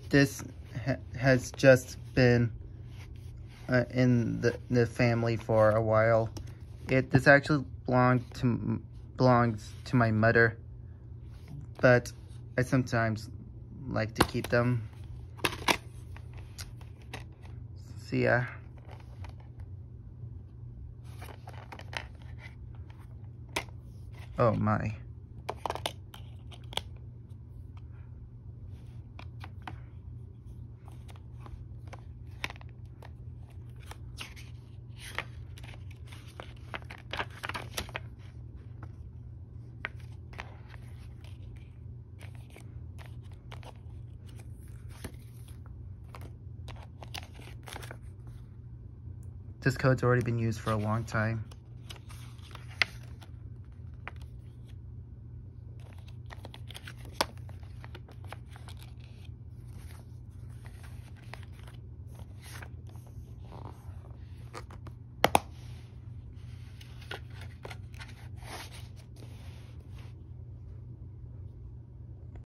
this has just been in the family for a while. This actually belongs to my mother, but I sometimes like to keep them. See ya. Oh my. This code's already been used for a long time.